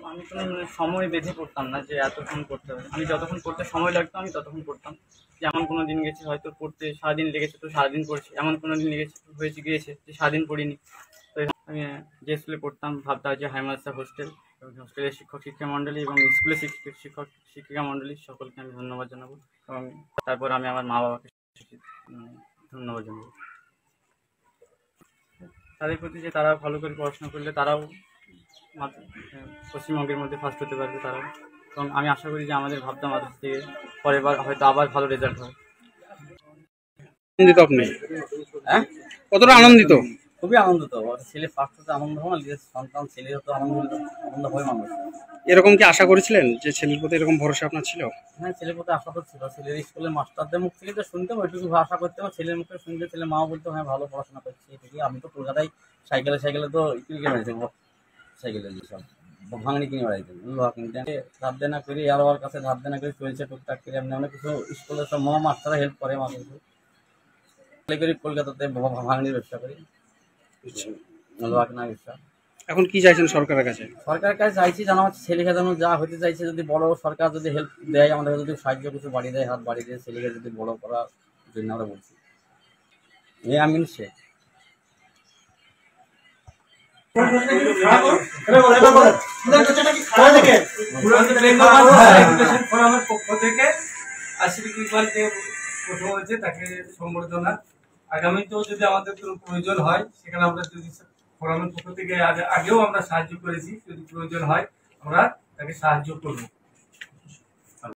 আমি কোনো সময় বেঁধে করতাম না যে এতক্ষণ করতে হবে। আমি যতক্ষণ করতে সময় লাগতো আমি ততক্ষণ করতাম। যেমন কোনো দিন গেছে হয়তো পড়তে সারাদিন লেগেছে তো সারাদিন পড়ছি, এমন কোনো দিন গিয়েছে যে সারাদিন পড়িনি। তো আমি যে স্কুলে পড়তাম ভাবতা যে হাই মাদ্রাসা হোস্টেল, হোস্টেলের শিক্ষক শিক্ষা মণ্ডলী এবং স্কুলের শিক্ষক শিক্ষিকা মণ্ডলী সকলকে আমি ধন্যবাদ জানাবো এবং তারপর আমি আমার মা বাবাকে ধন্যবাদ জানাবো তাদের প্রতি যে তারা ভালো করে পড়াশোনা করলে তারাও পশ্চিমবঙ্গের মধ্যে ফার্স্ট হতে পারবে তারাও। এবং আমি আশা করি যে আমাদের ভাবনা মাদ্রাসা থেকে পরের বার হয়তো আবার ভালো রেজাল্ট হয়। আনন্দিত আপনি? হ্যাঁ, কতটা আনন্দিত? খুবই আনন্দিত। ছেলে ফার্স্ট হতে আনন্দ হয় না, সন্তান ছেলে হতে আনন্দ হয় মানুষ। এরকম কি আশা করেছিলেন যে ছেলের প্রতি এরকম ভরসা আপনার ছিল? হ্যাঁ, ছেলের প্রতি আশা তো ছিল। ছেলের স্কুলের মাস্টারদের মুখ থেকে তো শুনতাম, ওইটুকু আশা করতে হবে। ছেলের মুখে শুনতে ছেলে মাও বলতো হ্যাঁ ভালো পড়াশোনা করছি। এদিকে আমি তো কলকাতায় সাইকেলে তো কিনে বেড়াইছি, সাইকেলে যেসব ভাঙনি কিনে বেড়াইছি, লোহা কিনতে ধার দেনা করি, আর ওর কাছে ধার দেনা করে চলছে টুকটাক করে। এমনি অনেক কিছু স্কুলের সব মাস্টাররা হেল্প করে মাঝে করি। কলকাতাতে ভাঙনির ব্যবসা করি, লোহা কেনা ব্যবসা। এখন কি চাইছেন সরকারের কাছে? সরকারের কাছে চাইছি জানা হচ্ছে ছেলেকে যেন যা হতে চাইছে যদি বড় সরকার যদি হেল্প দেয়, আমাদের যদি সাহায্য কিছু বাড়িয়ে দেয়, হাত বাড়িয়ে দেয়, ছেলেকে যদি বড় করার জন্য আমরা বলছি। আমিন শেখ। তাকে সম্বর্ধনা আগামীতেও যদি আমাদের কোনো প্রয়োজন হয় সেখানে আমরা যদি ফোরামের পক্ষ থেকে আগেও আমরা সাহায্য করেছি, যদি প্রয়োজন হয় আমরা তাকে সাহায্য করবো।